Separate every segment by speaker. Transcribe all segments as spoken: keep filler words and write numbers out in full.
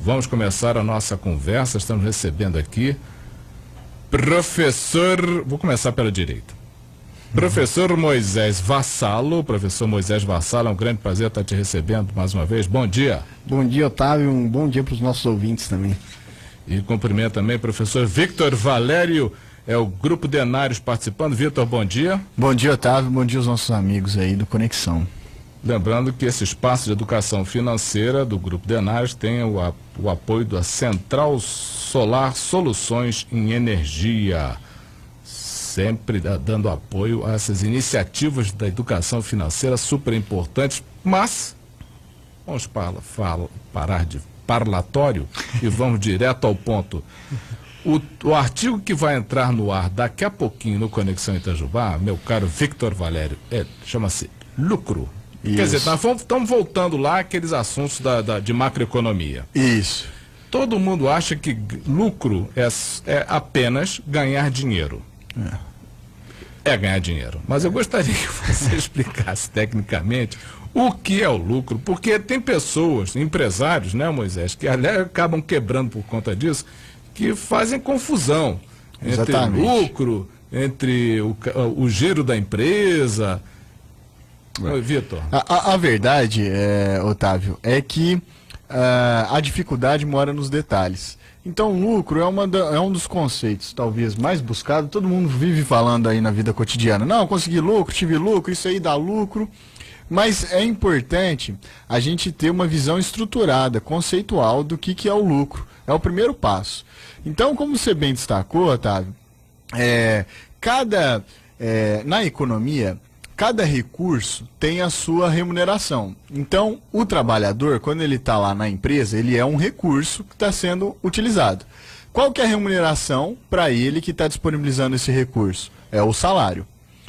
Speaker 1: Vamos começar a nossa conversa. Estamos recebendo aqui professor... Vou começar pela direita. Professor Moisés Vassalo. Professor Moisés Vassalo, é um grande prazer estar te recebendo mais uma vez. Bom dia.
Speaker 2: Bom dia, Otávio. Um bom dia para os nossos ouvintes também.
Speaker 1: E cumprimento também o professor Victor Valério, é o Grupo Denários participando. Vitor, bom dia.
Speaker 2: Bom dia, Otávio. Bom dia aos nossos amigos aí do Conexão.
Speaker 1: Lembrando que esse espaço de educação financeira do Grupo Denários tem o, a, o apoio da Central Solar Soluções em Energia, sempre dando apoio a essas iniciativas da educação financeira super importantes, mas vamos para, para, parar de parlatório e vamos direto ao ponto. O, o artigo que vai entrar no ar daqui a pouquinho no Conexão Itajubá, meu caro Victor Valério, é, chama-se Lucro. Isso. Quer dizer, nós estamos voltando lá àqueles assuntos da, da, de macroeconomia.
Speaker 2: Isso.
Speaker 1: Todo mundo acha que lucro é, é apenas ganhar dinheiro. É. é ganhar dinheiro. Mas eu gostaria que você explicasse tecnicamente o que é o lucro, porque tem pessoas, empresários, né, Moisés, que aliás acabam quebrando por conta disso, que fazem confusão. Exatamente. Entre lucro, entre o, o giro da empresa. Oi, Vitor.
Speaker 2: A, a, a verdade, é, Otávio, é que uh, a dificuldade mora nos detalhes. Então, lucro é, uma da, é um dos conceitos, talvez, mais buscado. Todo mundo vive falando aí na vida cotidiana. Não, consegui lucro, tive lucro, isso aí dá lucro. Mas é importante a gente ter uma visão estruturada, conceitual do que, que é o lucro. É o primeiro passo. Então, como você bem destacou, Otávio, é, cada, é, na economia, cada recurso tem a sua remuneração. Então, o trabalhador, quando ele está lá na empresa, ele é um recurso que está sendo utilizado. Qual que é a remuneração para ele que está disponibilizando esse recurso? É o salário.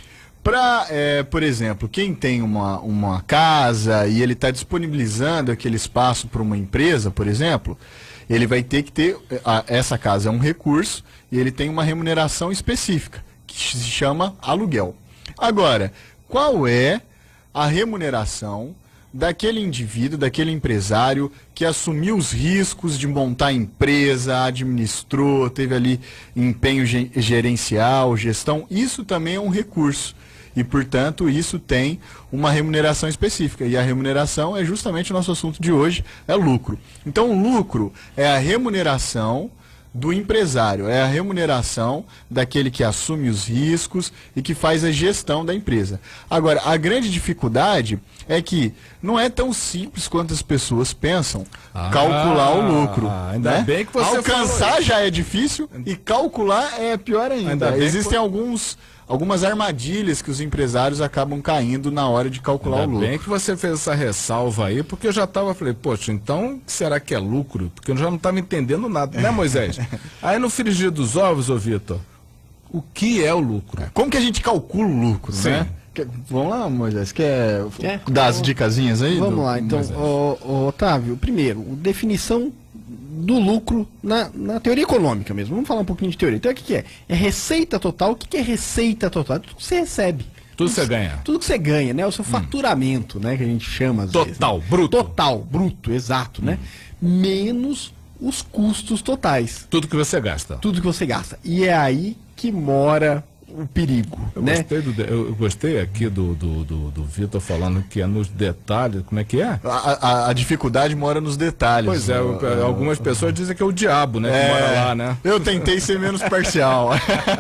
Speaker 2: Para, é, por exemplo, quem tem uma, uma casa e ele está disponibilizando aquele espaço para uma empresa, por exemplo, ele vai ter que ter, a, essa casa é um recurso e ele tem uma remuneração específica, que se chama aluguel. Agora, qual é a remuneração daquele indivíduo, daquele empresário que assumiu os riscos de montar a empresa, administrou, teve ali empenho gerencial, gestão? Isso também é um recurso. E, portanto, isso tem uma remuneração específica. E a remuneração é justamente o nosso assunto de hoje, é lucro. Então, o lucro é a remuneração do empresário, é a remuneração daquele que assume os riscos e que faz a gestão da empresa. Agora, a grande dificuldade é que não é tão simples quanto as pessoas pensam ah, calcular o lucro.
Speaker 1: Ainda
Speaker 2: né?
Speaker 1: bem que você
Speaker 2: Alcançar já é difícil e calcular é pior ainda. ainda Existem que... alguns... algumas armadilhas que os empresários acabam caindo na hora de calcular
Speaker 1: Ainda
Speaker 2: o lucro.
Speaker 1: bem que você fez essa ressalva aí, porque eu já estava, falei, poxa, então será que é lucro? Porque eu já não estava entendendo nada, né, Moisés? Aí no frigir dos ovos, ô Vitor, o que é o lucro?
Speaker 2: Como que a gente calcula o lucro,
Speaker 1: Sim.
Speaker 2: né? Quer, vamos lá, Moisés, quer,
Speaker 3: quer?
Speaker 2: dar as dicasinhas aí?
Speaker 3: Vamos
Speaker 2: do,
Speaker 3: lá, então, ô, ô, Otávio, primeiro, definição do lucro na, na teoria econômica mesmo. Vamos falar um pouquinho de teoria. Então, o que, que é? É receita total. O que, que é receita total? Tudo que você recebe.
Speaker 1: Tudo que você ganha.
Speaker 3: Tudo que você ganha, né? O seu faturamento, hum. né? Que a gente chama às
Speaker 1: total,
Speaker 3: vezes. Total,
Speaker 1: né? bruto.
Speaker 3: Total, bruto, exato, hum. né? Menos os custos totais.
Speaker 1: Tudo que você gasta.
Speaker 3: Tudo que você gasta. E é aí que mora o perigo,
Speaker 1: eu
Speaker 3: né?
Speaker 1: Gostei do, eu gostei aqui do, do, do, do Vitor falando que é nos detalhes, como é que é?
Speaker 2: A, a, a dificuldade mora nos detalhes.
Speaker 1: Pois é, o, o, algumas o, pessoas dizem que é o diabo, né, é, que mora lá, né?
Speaker 2: Eu tentei ser menos parcial.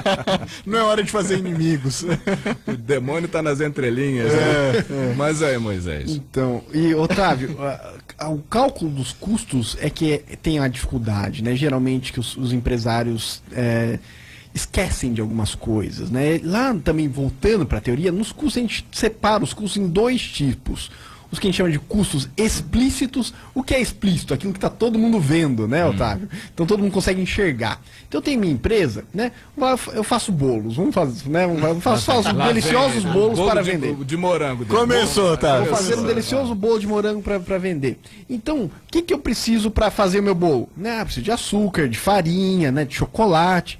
Speaker 2: Não é hora de fazer inimigos.
Speaker 1: O demônio está nas entrelinhas. É, né? é. Mas aí, Moisés.
Speaker 3: Então, e Otávio, o cálculo dos custos é que tem a dificuldade, né? Geralmente que os, os empresários... É, esquecem de algumas coisas, né? Lá também, voltando para a teoria, nos custos a gente separa os custos em dois tipos. Os que a gente chama de custos explícitos. O que é explícito? Aquilo que está todo mundo vendo, né, Otávio? Hum. Então todo mundo consegue enxergar. Então eu tenho minha empresa, né? Eu faço bolos, vamos fazer, né? Eu faço, faço deliciosos vem, bolos bolo para
Speaker 1: de,
Speaker 3: vender.
Speaker 1: De morango. De
Speaker 2: Começou, tá?
Speaker 3: Vou fazer um delicioso bolo de morango para vender. Então, o que, que eu preciso para fazer o meu bolo? Né? Eu preciso de açúcar, de farinha, né? De chocolate.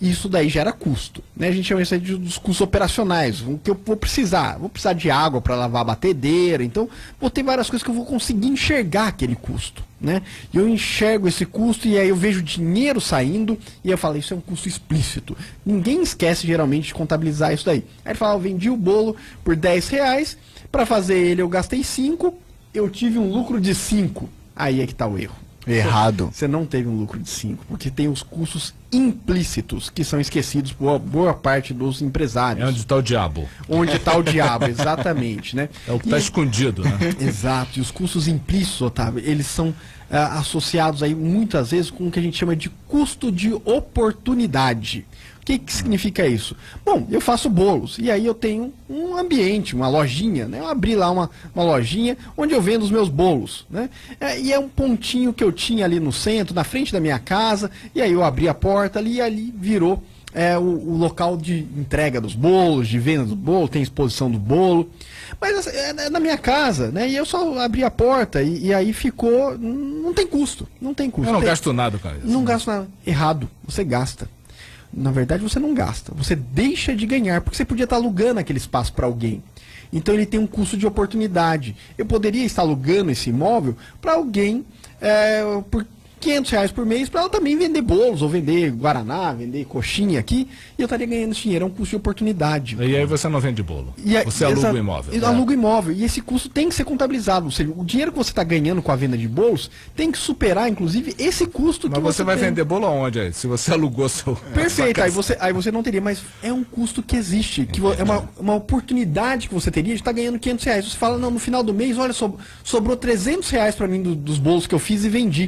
Speaker 3: Isso daí gera custo, né? A gente chama isso aí de, dos custos operacionais, o que eu vou precisar. Vou precisar de água para lavar a batedeira, então vou ter várias coisas que eu vou conseguir enxergar aquele custo, né? E eu enxergo esse custo e aí eu vejo dinheiro saindo e eu falo, isso é um custo explícito. Ninguém esquece geralmente de contabilizar isso daí. Aí ele fala, eu vendi o bolo por dez reais, para fazer ele eu gastei cinco, eu tive um lucro de cinco. Aí é que está o erro.
Speaker 2: Errado.
Speaker 3: Você não teve um lucro de cinco, porque tem os custos implícitos que são esquecidos por boa parte dos empresários.
Speaker 1: É onde está o diabo.
Speaker 3: Onde está o diabo, exatamente, né?
Speaker 1: É o que está escondido, né?
Speaker 3: Exato. E os custos implícitos, Otávio, eles são ah, associados aí muitas vezes com o que a gente chama de custo de oportunidade. O que, que significa isso? Bom, eu faço bolos e aí eu tenho um ambiente, uma lojinha, né? Eu abri lá uma, uma lojinha onde eu vendo os meus bolos, né? É, e é um pontinho que eu tinha ali no centro, na frente da minha casa, e aí eu abri a porta ali e ali virou é, o, o local de entrega dos bolos, de venda do bolo, tem exposição do bolo. Mas é, é na minha casa, né? E eu só abri a porta e, e aí ficou... Não tem custo, não tem custo.
Speaker 1: Eu não
Speaker 3: tem,
Speaker 1: gasto nada, cara.
Speaker 3: Não gasto nada. Errado, você gasta. Na verdade, você não gasta, você deixa de ganhar, porque você podia estar alugando aquele espaço para alguém. Então ele tem um custo de oportunidade. Eu poderia estar alugando esse imóvel para alguém é, por quinhentos reais por mês, para ela também vender bolos, ou vender guaraná, vender coxinha aqui, e eu estaria ganhando esse dinheiro, é um custo de oportunidade.
Speaker 1: E aí você não vende bolo,
Speaker 3: e aí,
Speaker 1: você aluga o
Speaker 3: exa-
Speaker 1: imóvel.
Speaker 3: É. Aluga o imóvel, e esse custo tem que ser contabilizado, ou seja, o dinheiro que você está ganhando com a venda de bolos tem que superar, inclusive, esse custo
Speaker 1: Mas
Speaker 3: que
Speaker 1: você
Speaker 3: você
Speaker 1: vai
Speaker 3: tem.
Speaker 1: vender bolo aonde aí? Se você alugou seu...
Speaker 3: Perfeito, aí você, aí você não teria, mas é um custo que existe, que vo- é uma, uma oportunidade que você teria de estar ganhando quinhentos reais. Você fala, não, no final do mês, olha, so- sobrou trezentos reais para mim do- dos bolos que eu fiz e vendi.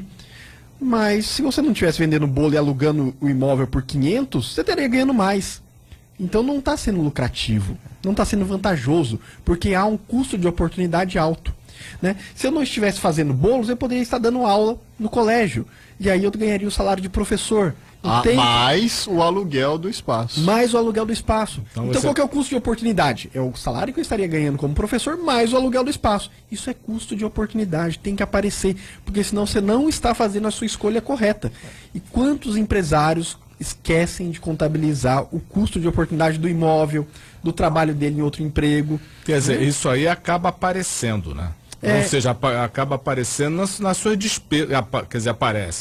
Speaker 3: Mas se você não estivesse vendendo bolo e alugando o imóvel por quinhentos, você teria ganhando mais. Então não está sendo lucrativo, não está sendo vantajoso, porque há um custo de oportunidade alto. Né? Se eu não estivesse fazendo bolos, eu poderia estar dando aula no colégio. E aí eu ganharia o salário de professor.
Speaker 2: Ah,
Speaker 3: Tem-
Speaker 2: mais o aluguel do espaço.
Speaker 3: mais o aluguel do espaço.
Speaker 1: Então
Speaker 3: Então,
Speaker 1: você-
Speaker 3: qual que é o custo de oportunidade? É o salário que eu estaria ganhando como professor, mais o aluguel do espaço. Isso é custo de oportunidade, tem que aparecer, porque senão você não está fazendo a sua escolha correta. E quantos empresários esquecem de contabilizar o custo de oportunidade do imóvel, do trabalho dele em outro emprego?
Speaker 1: Quer dizer, isso aí acaba aparecendo, né?
Speaker 3: É.
Speaker 1: Ou seja, apa- acaba aparecendo nas, nas suas despesas, quer dizer, aparece.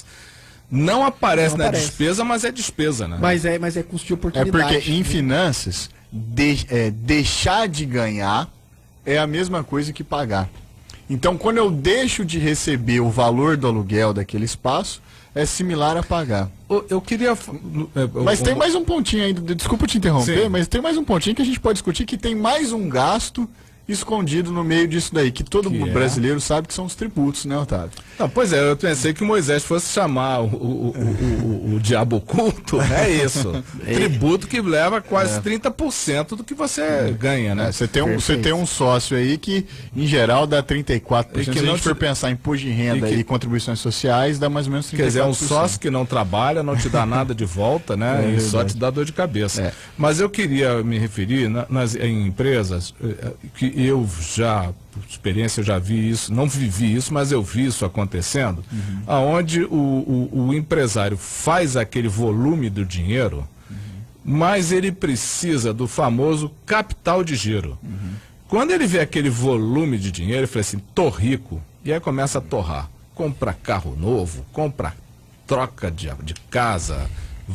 Speaker 1: Não aparece
Speaker 3: Não
Speaker 1: na
Speaker 3: aparece.
Speaker 1: despesa, mas é despesa, né?
Speaker 3: Mas é, mas é custo de
Speaker 2: É
Speaker 3: oportunidade.
Speaker 2: porque em finanças, de- é, deixar de ganhar é a mesma coisa que pagar. Então, quando eu deixo de receber o valor do aluguel daquele espaço, é similar a pagar.
Speaker 1: Eu, eu queria... f- é,
Speaker 2: Mas
Speaker 1: eu-
Speaker 2: tem mais um pontinho aí, desculpa te interromper,
Speaker 1: Sim.
Speaker 2: mas tem mais um pontinho que a gente pode discutir, que tem mais um gasto escondido no meio disso daí, que todo
Speaker 1: Que
Speaker 2: mundo
Speaker 1: é?
Speaker 2: brasileiro sabe que são os tributos, né, Otávio?
Speaker 1: Não, pois é, eu pensei que Moisés fosse chamar o, o, o, o, o diabo oculto, é isso. Tributo que leva quase trinta por cento do que você ganha, né?
Speaker 2: É, você tem um, você
Speaker 3: Perfeito.
Speaker 2: tem um sócio aí que, em geral, dá trinta e quatro por
Speaker 1: E
Speaker 2: cento.
Speaker 1: que
Speaker 2: Se a
Speaker 1: não
Speaker 2: gente for
Speaker 1: te-
Speaker 2: pensar em imposto de renda
Speaker 1: e
Speaker 2: e,
Speaker 1: que-
Speaker 2: contribuições sociais, dá mais ou menos trinta
Speaker 1: Quer
Speaker 2: e
Speaker 1: dizer, é
Speaker 2: quatro
Speaker 1: um
Speaker 2: por cento.
Speaker 1: sócio que não trabalha, não te dá nada de volta, né?
Speaker 2: É
Speaker 1: e só
Speaker 2: verdade.
Speaker 1: te dá dor de cabeça.
Speaker 2: É.
Speaker 1: Mas eu queria me referir na- nas, em empresas eh, que eu já, por experiência, eu já vi isso, não vivi isso, mas eu vi isso acontecendo,
Speaker 2: Uhum.
Speaker 1: aonde o, o, o empresário faz aquele volume do dinheiro,
Speaker 2: Uhum.
Speaker 1: mas ele precisa do famoso capital de giro. Quando ele vê aquele volume de dinheiro, ele fala assim, tô rico, e aí começa a torrar. Compra carro novo, compra troca de, de casa,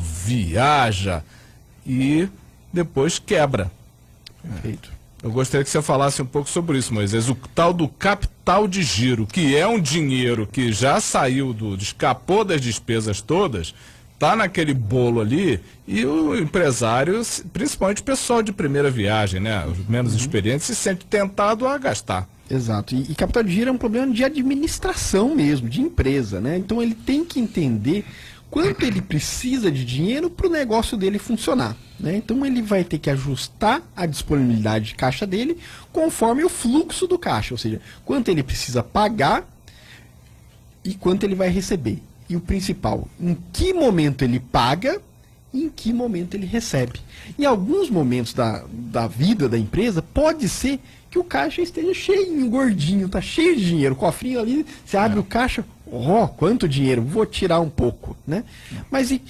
Speaker 1: viaja e depois quebra.
Speaker 3: Perfeito.
Speaker 1: Eu gostaria que você falasse um pouco sobre isso, Moisés. O tal do capital de giro, que é um dinheiro que já saiu do, escapou das despesas todas, tá naquele bolo ali, e o empresário, principalmente o pessoal de primeira viagem, né, os menos experientes, se sente tentado a gastar.
Speaker 3: Exato. E, e capital de giro é um problema de administração mesmo, de empresa, né? Então ele tem que entender quanto ele precisa de dinheiro para o negócio dele funcionar, né? Então ele vai ter que ajustar a disponibilidade de caixa dele conforme o fluxo do caixa, ou seja, quanto ele precisa pagar e quanto ele vai receber. E o principal, em que momento ele paga e em que momento ele recebe. Em alguns momentos da, da vida da empresa, pode ser que o caixa esteja cheio, gordinho, tá cheio de dinheiro, o cofrinho ali, você abre o caixa, ó, quanto dinheiro, vou tirar um pouco, né? Mas e,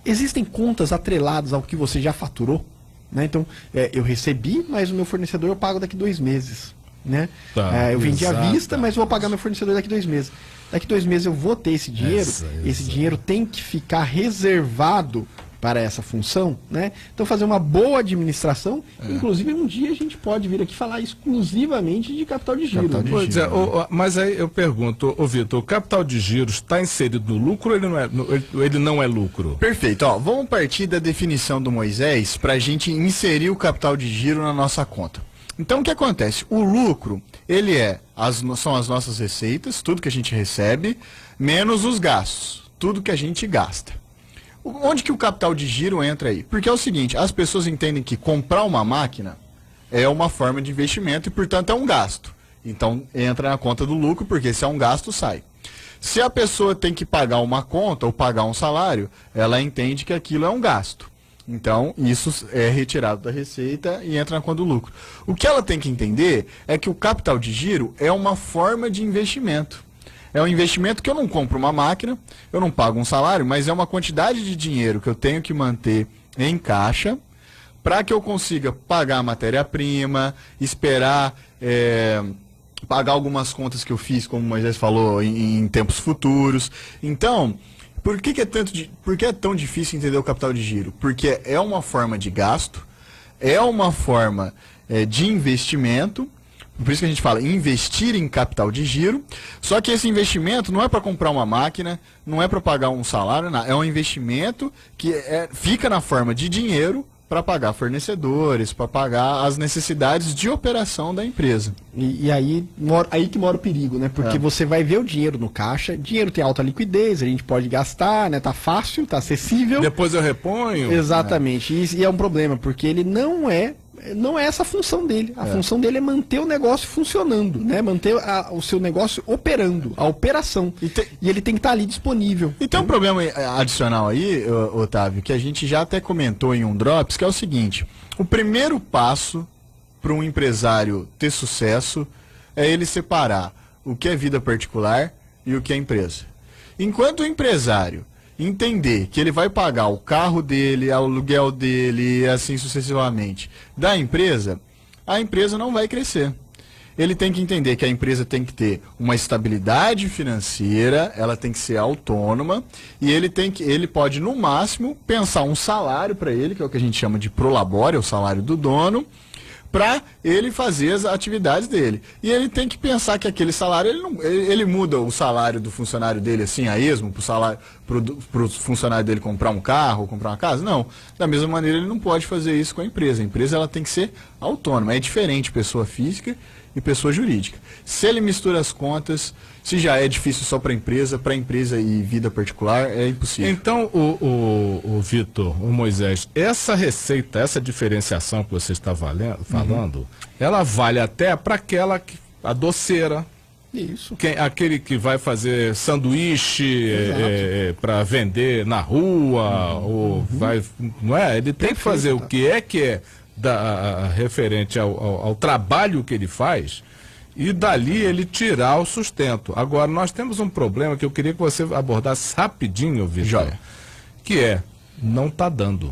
Speaker 3: existem contas atreladas ao que você já faturou, né? Então, é, eu recebi, mas o meu fornecedor eu pago daqui dois meses, né?
Speaker 1: Tá,
Speaker 3: é, eu vendi à vista, mas vou pagar
Speaker 1: exatamente.
Speaker 3: meu fornecedor daqui dois meses. Daqui dois meses eu vou ter esse dinheiro,
Speaker 1: Essa,
Speaker 3: esse
Speaker 1: essa.
Speaker 3: dinheiro tem que ficar reservado para essa função, né? Então fazer uma boa administração,
Speaker 1: É.
Speaker 3: inclusive um dia a gente pode vir aqui falar exclusivamente de capital de giro.
Speaker 2: Capital de
Speaker 3: né?
Speaker 1: Pois é, o- o- mas aí eu pergunto, ô Vitor, o capital de giro está inserido no lucro ou ele não é, no- ele- ele não é lucro?
Speaker 2: Perfeito, ó, vamos partir da definição do Moisés para a gente inserir o capital de giro na nossa conta. Então o que acontece? O lucro, ele é, as, no- são as nossas receitas, tudo que a gente recebe, menos os gastos, tudo que a gente gasta. O- Onde que o capital de giro entra aí? Porque é o seguinte, as pessoas entendem que comprar uma máquina é uma forma de investimento e, portanto, é um gasto. Então, entra na conta do lucro, porque se é um gasto, sai. Se a pessoa tem que pagar uma conta ou pagar um salário, ela entende que aquilo é um gasto. Então, isso é retirado da receita e entra na conta do lucro. O que ela tem que entender é que o capital de giro é uma forma de investimento. É um investimento que eu não compro uma máquina, eu não pago um salário, mas é uma quantidade de dinheiro que eu tenho que manter em caixa para que eu consiga pagar a matéria-prima, esperar é, pagar algumas contas que eu fiz, como o Moisés falou, em, em tempos futuros. Então, por que, que é tanto de, por que é tão difícil entender o capital de giro? Porque é uma forma de gasto, é uma forma é, de investimento. Por isso que a gente fala investir em capital de giro. Só que esse investimento não é para comprar uma máquina, não é para pagar um salário, não. É um investimento que é, fica na forma de dinheiro para pagar fornecedores, para pagar as necessidades de operação da empresa.
Speaker 3: E, e aí, mora, aí que mora o perigo, né? Porque
Speaker 2: É.
Speaker 3: você vai ver o dinheiro no caixa, dinheiro tem alta liquidez, a gente pode gastar, né? Tá fácil, tá acessível.
Speaker 1: Depois eu reponho?
Speaker 3: Exatamente. E, e é um problema, porque ele não é não é essa a função dele. A
Speaker 2: É.
Speaker 3: função dele é manter o negócio funcionando, né? Manter a- o seu negócio operando, a operação.
Speaker 2: E tem-
Speaker 3: E ele tem que estar ali disponível.
Speaker 2: E tem um problema eh, adicional aí, ô, Otávio, que a gente já até comentou em um Drops, que é o seguinte: o primeiro passo para um empresário ter sucesso é ele separar o que é vida particular e o que é empresa. Enquanto o empresário entender que ele vai pagar o carro dele, o aluguel dele e assim sucessivamente da empresa, a empresa não vai crescer. Ele tem que entender que a empresa tem que ter uma estabilidade financeira, ela tem que ser autônoma e ele tem que, ele pode no máximo pensar um salário para ele, que é o que a gente chama de prolabore, o salário do dono, para ele fazer as atividades dele. E ele tem que pensar que aquele salário, ele, não, ele, ele muda o salário do funcionário dele assim a esmo, para o salário, pro funcionário dele comprar um carro, comprar uma casa? Não. Da mesma maneira, ele não pode fazer isso com a empresa. A empresa ela tem que ser autônoma. É diferente pessoa física e pessoa jurídica. Se ele mistura as contas, se já é difícil só para a empresa, para a empresa e vida particular, é impossível.
Speaker 1: Então, o, o, o Vitor, o Moisés, essa receita, essa diferenciação que você está valendo, falando, uhum. ela vale até para aquela, que, a doceira,
Speaker 3: Isso.
Speaker 1: quem, aquele que vai fazer sanduíche é, é, para vender na rua, uhum. ou vai, não é? Ele tem que fazer o que é que é da, a, a, referente ao, ao, ao trabalho que ele faz, e dali ele tirar o sustento. Agora, nós temos um problema que eu queria que você abordasse rapidinho, Vitor.
Speaker 2: Joia.
Speaker 1: Que é, não está dando.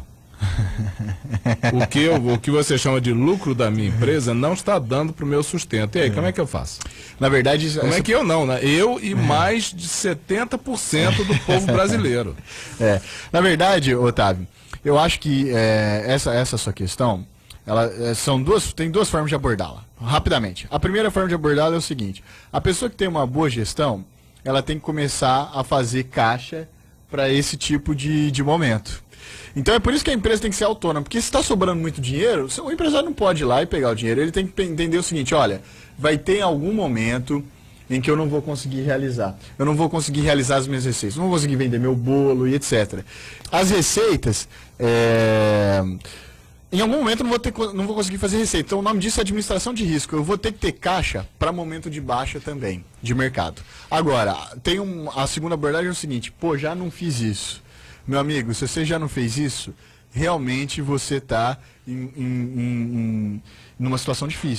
Speaker 1: o, que eu, o que você chama de lucro da minha empresa não está dando para o meu sustento. E aí, é. como é que eu faço?
Speaker 2: Na verdade...
Speaker 1: Como essa... é que eu não, né? Eu e mais de setenta por cento do povo brasileiro.
Speaker 2: É. Na verdade, Otávio, eu acho que é, essa, essa sua questão... Ela, é, são duas, tem duas formas de abordá-la, rapidamente. A primeira forma de abordá-la é o seguinte: a pessoa que tem uma boa gestão, ela tem que começar a fazer caixa para esse tipo de, de momento. Então é por isso que a empresa tem que ser autônoma, porque se está sobrando muito dinheiro, o empresário não pode ir lá e pegar o dinheiro. Ele tem que entender o seguinte: olha, vai ter algum momento em que eu não vou conseguir realizar. Eu não vou conseguir realizar as minhas receitas, não vou conseguir vender meu bolo e etcétera. As receitas... É... Em algum momento eu não vou, ter, não vou conseguir fazer receita. Então o nome disso é administração de risco. Eu vou ter que ter caixa para momento de baixa também, de mercado. Agora, tem um, a segunda abordagem é o seguinte: pô, já não fiz isso. Meu amigo, se você já não fez isso, realmente você está em, em, em, numa situação difícil.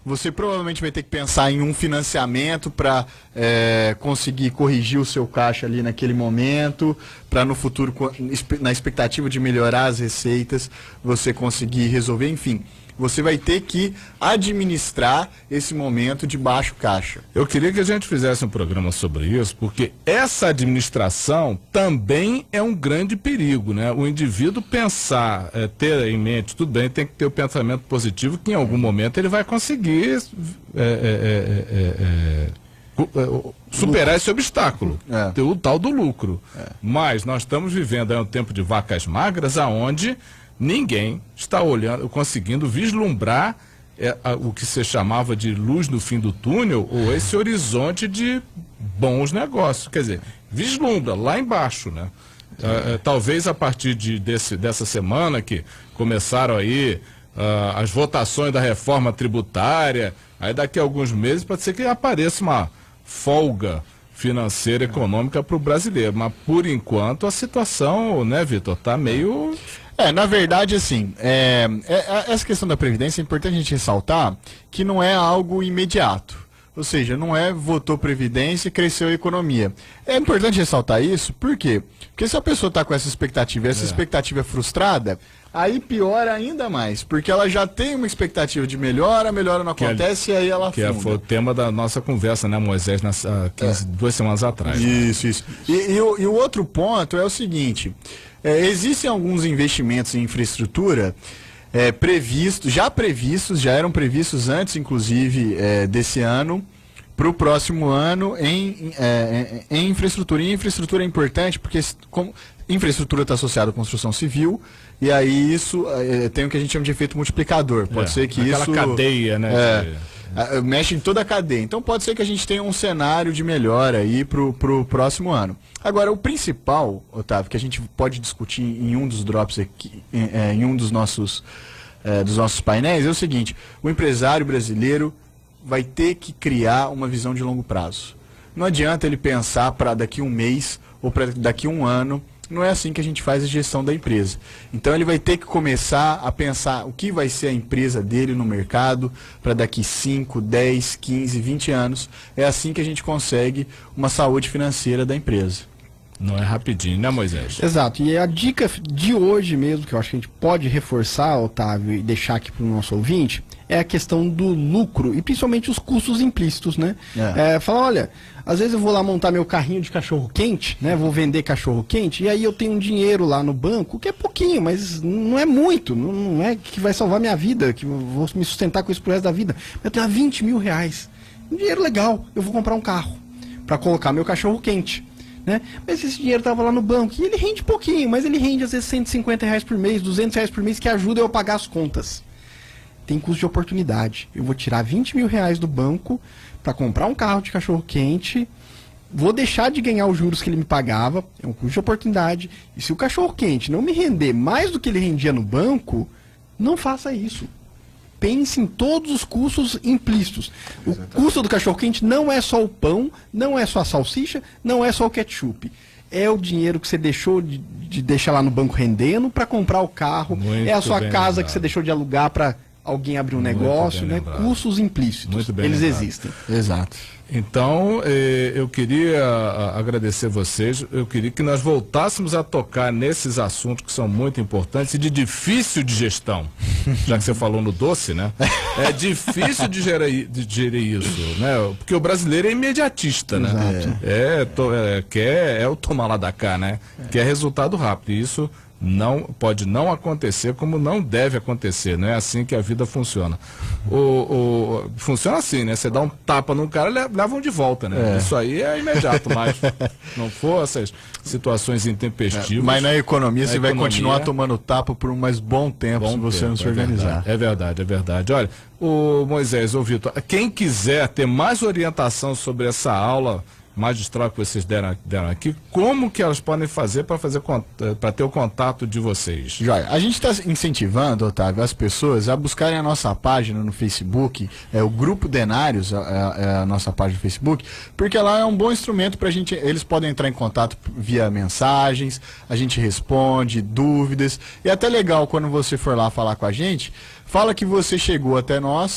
Speaker 2: você provavelmente vai ter que pensar em um financiamento para é, conseguir corrigir o seu caixa ali naquele momento, para no futuro, na expectativa de melhorar as receitas, você conseguir resolver, enfim. Você vai ter que administrar esse momento de baixo caixa.
Speaker 1: Eu queria que a gente fizesse um programa sobre isso, porque essa administração também é um grande perigo, né? O indivíduo pensar, é, ter em mente, tudo bem, tem que ter o pensamento positivo, que em algum momento ele vai conseguir é, é, é, é, é, superar lucro. Esse obstáculo, é. ter o tal do lucro. É. Mas nós estamos vivendo aí um tempo de vacas magras, aonde ninguém está olhando, conseguindo vislumbrar é, a, o que se chamava de luz no fim do túnel, ou esse horizonte de bons negócios. Quer dizer, vislumbra lá embaixo, né? É, é, talvez a partir de, desse, dessa semana que começaram aí uh, as votações da reforma tributária, aí daqui a alguns meses pode ser que apareça uma folga financeira, econômica para o brasileiro. Mas por enquanto a situação, né, Vitor, está meio...
Speaker 2: É, na verdade, assim, é, é, essa questão da Previdência é importante a gente ressaltar que não é algo imediato. Ou seja, não é votou Previdência e cresceu a economia. É importante ressaltar isso, por quê? Porque se a pessoa está com essa expectativa e essa é. expectativa é frustrada, aí piora ainda mais, porque ela já tem uma expectativa de melhora, a melhora não acontece é, e aí ela
Speaker 1: que
Speaker 2: afunda.
Speaker 1: Que foi o tema da nossa conversa, né, Moisés, nas, uh, quinze, é. duas semanas atrás.
Speaker 2: Isso, né? isso. E, e, o, e o outro ponto é o seguinte... É, existem alguns investimentos em infraestrutura é, previstos, já previstos, já eram previstos antes, inclusive, é, desse ano, para o próximo ano em, é, em infraestrutura. E infraestrutura é importante porque como, infraestrutura está associada à construção civil, e aí isso é, tem o que a gente chama de efeito multiplicador. Pode é, ser que
Speaker 1: aquela
Speaker 2: isso...
Speaker 1: cadeia, né?
Speaker 2: É, de... mexe em toda a cadeia. Então pode ser que a gente tenha um cenário de melhora aí para o próximo ano. Agora, o principal, Otávio, que a gente pode discutir em um dos drops aqui, em, é, em um dos nossos, é, dos nossos painéis, é o seguinte: o empresário brasileiro vai ter que criar uma visão de longo prazo. Não adianta ele pensar para daqui um mês ou para daqui um ano. Não é assim que a gente faz a gestão da empresa. Então ele vai ter que começar a pensar o que vai ser a empresa dele no mercado para daqui cinco, dez, quinze, vinte anos. É assim que a gente consegue uma saúde financeira da empresa.
Speaker 1: Não é rapidinho, né, Moisés?
Speaker 3: Exato. E a dica de hoje mesmo, que eu acho que a gente pode reforçar, Otávio, e deixar aqui para o nosso ouvinte, é a questão do lucro e principalmente os custos implícitos, né? É. É, falar, olha, às vezes eu vou lá montar meu carrinho de cachorro-quente, né? Vou vender cachorro-quente, e aí eu tenho um dinheiro lá no banco, que é pouquinho, mas não é muito, não é que vai salvar minha vida, que eu vou me sustentar com isso pro resto da vida. Eu tenho vinte mil reais, um dinheiro legal, eu vou comprar um carro para colocar meu cachorro-quente. Né? Mas esse dinheiro estava lá no banco e ele rende pouquinho, mas ele rende às vezes cento e cinquenta reais por mês, duzentos reais por mês, que ajuda eu a pagar as contas. Tem custo de oportunidade. Eu vou tirar vinte mil reais do banco para comprar um carro de cachorro quente, vou deixar de ganhar os juros que ele me pagava, é um custo de oportunidade. E se o cachorro quente não me render mais do que ele rendia no banco, não faça isso. Pense em todos os custos implícitos. O custo do cachorro-quente não é só o pão, não é só a salsicha, não é só o ketchup. É o dinheiro que você deixou de, de deixar lá no banco rendendo para comprar o carro. Muito é a sua casa lembrado. Que você deixou de alugar para alguém abrir um Muito negócio, né? Lembrado. Custos implícitos. Muito bem Eles lembrado. Existem.
Speaker 2: Exato.
Speaker 1: Então, eh, eu queria a, agradecer vocês, eu queria que nós voltássemos a tocar nesses assuntos que são muito importantes e de difícil de gestão, já que você falou no doce, né? É difícil de gerir, de gerir isso, né? Porque o brasileiro é imediatista, né? Exato. É, to, é, quer, é o tomar lá da cá, né? É. Quer resultado rápido, e isso não pode não acontecer, como não deve acontecer. Não é assim que a vida funciona. O, o, funciona assim, né? Você dá um tapa num cara, levam de volta, né? É. Isso aí é imediato, mas não for essas situações intempestivas.
Speaker 2: É, mas na economia você economia, vai continuar tomando tapa por um mais bom tempo, bom se você tempo, não se organizar.
Speaker 1: É verdade, é verdade, é verdade. Olha, o Moisés, ô Vitor, quem quiser ter mais orientação sobre essa aula magistral que vocês deram, deram aqui, como que elas podem fazer para fazer para ter o contato de vocês?
Speaker 2: Joia, a gente está incentivando, Otávio, as pessoas a buscarem a nossa página no Facebook, é o Grupo Denários, é, é a nossa página no Facebook, porque lá é um bom instrumento para a gente, eles podem entrar em contato via mensagens, a gente responde, dúvidas, e é até legal quando você for lá falar com a gente, fala que você chegou até nós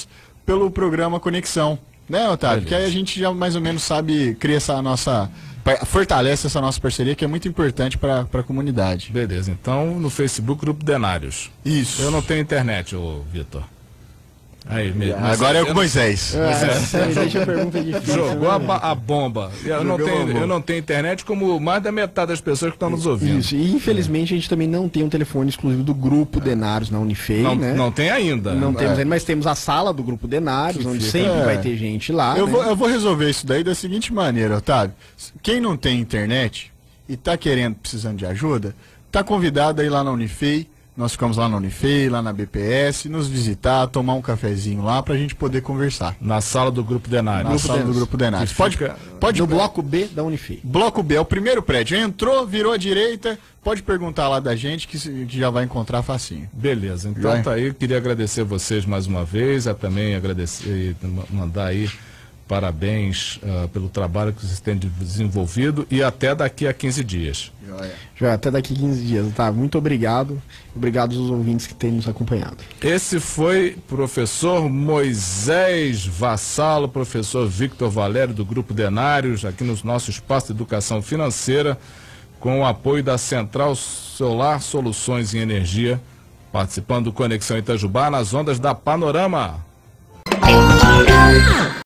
Speaker 2: pelo programa Conexão, né, Otávio?
Speaker 1: Beleza.
Speaker 2: Que aí a gente já mais ou menos sabe, cria essa nossa, fortalece essa nossa parceria, que é muito importante para a comunidade.
Speaker 1: Beleza, então no Facebook Grupo Denários.
Speaker 2: Isso.
Speaker 1: Eu não tenho internet, ô Vitor. Aí, me- mas
Speaker 2: Agora é
Speaker 1: eu
Speaker 2: com
Speaker 1: não-
Speaker 2: Moisés.
Speaker 3: Ah, deixa a pergunta difícil.
Speaker 1: Jogou a,
Speaker 3: né?
Speaker 1: ba- a bomba. Eu não,
Speaker 2: Jogou a
Speaker 1: tenho,
Speaker 2: bomba.
Speaker 1: eu não tenho internet como mais da metade das pessoas que estão nos ouvindo.
Speaker 3: Isso, e infelizmente a gente também não tem um telefone exclusivo do Grupo Denários na Unifei,
Speaker 1: Não,
Speaker 3: né?
Speaker 1: não tem ainda.
Speaker 3: Não
Speaker 1: né?
Speaker 3: temos
Speaker 2: É.
Speaker 3: ainda, mas temos a sala do Grupo Denários,
Speaker 1: Que
Speaker 3: onde
Speaker 1: fica-
Speaker 3: sempre
Speaker 2: É.
Speaker 3: vai ter gente lá.
Speaker 2: Eu,
Speaker 3: né?
Speaker 2: vou, eu vou resolver isso daí da seguinte maneira, Otávio. Quem não tem internet e tá querendo, precisando de ajuda, tá convidado a ir lá na Unifei. Nós ficamos lá na Unifei, lá na B P S, nos visitar, tomar um cafezinho lá pra gente poder conversar.
Speaker 1: Na sala do Grupo Denários.
Speaker 2: Na sala do
Speaker 3: Denários.
Speaker 2: Grupo Denários.
Speaker 1: Que
Speaker 2: Pode,
Speaker 1: fica-
Speaker 2: pode
Speaker 3: No bloco B da Unifei.
Speaker 2: Bloco B, é o primeiro prédio. Entrou, virou à direita, pode perguntar lá da gente que se- que já vai encontrar facinho.
Speaker 1: Beleza, então
Speaker 2: Vai.
Speaker 1: tá aí. Queria agradecer vocês mais uma vez, a também agradecer e ma- mandar aí parabéns ah, pelo trabalho que vocês têm desenvolvido e até daqui a quinze dias.
Speaker 3: Já até daqui quinze dias, tá? Muito obrigado. Obrigado aos ouvintes que têm nos acompanhado.
Speaker 1: Esse foi professor Moisés Vassalo, professor Victor Valério do Grupo Denários, aqui no nosso espaço de educação financeira, com o apoio da Central Solar Soluções em Energia, participando do Conexão Itajubá nas ondas da Panorama.